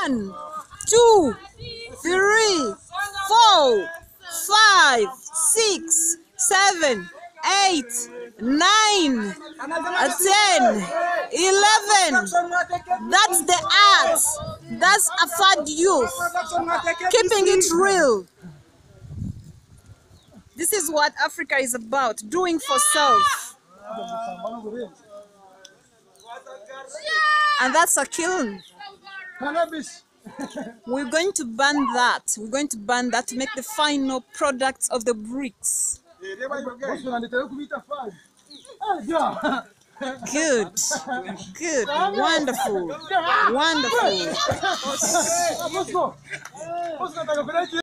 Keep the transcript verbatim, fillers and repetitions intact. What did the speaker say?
One, two, three, four, five, six, seven, eight, nine, ten, eleven. That's the art. That's AFAAD youth. Keeping it real. This is what Africa is about, doing for self. And that's a kiln. We're going to burn that. We're going to burn that to make the final products of the bricks. Good. Good. Wonderful. Wonderful.